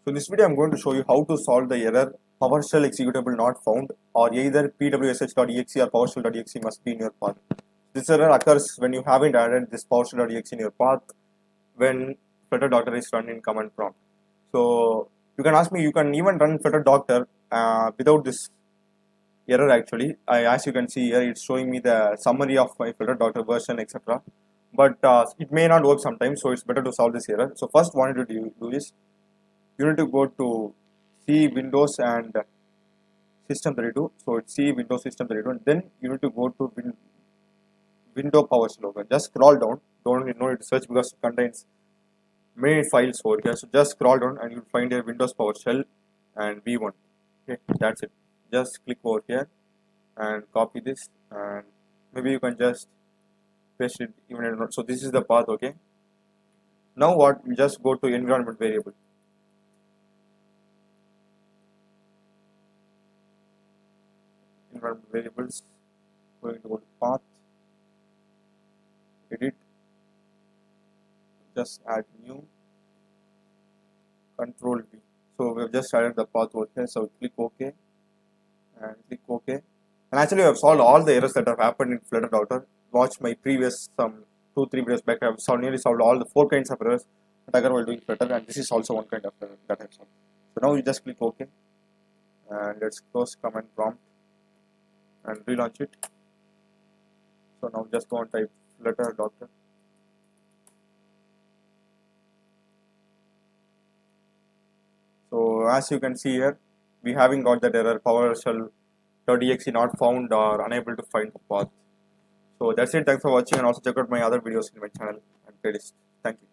So in this video, I'm going to show you how to solve the error PowerShell executable not found, or either pwsh.exe or PowerShell.exe must be in your path. This error occurs when you haven't added this PowerShell.exe in your path when Flutter Doctor is run in command prompt. So you can ask me, you can even run Flutter Doctor without this error actually. As you can see here, it's showing me the summary of my Flutter Doctor version, etc. But it may not work sometimes, so it's better to solve this error. So first, what you do is you need to go to C Windows and System 32. So it's C Windows System 32, and then you need to go to Window PowerShell. Okay. Just scroll down. Don't need to search because it contains many files over here. So just scroll down and you'll find a Windows PowerShell and V1. Okay, that's it. Just click over here and copy this, and maybe you can just paste it even in. So this is the path. Okay. Now what? You just go to environment variable. Environment variables, going to go to path, edit, just add new, control V. So we have just added the path over here. So click OK and click OK. And actually, we have solved all the errors that have happened in Flutter Router. Watch my previous some 2-3 videos back. I have nearly solved all the 4 kinds of errors that occur while doing Flutter, and this is also one kind of error that I have solved. So now you just click OK, and let's close command prompt and relaunch it. So now just go and type Flutter Doctor. So as you can see here, we haven't got that error PowerShell.exe not found or unable to find the path. So that's it. Thanks for watching, and also check out my other videos in my channel and playlist. Thank you.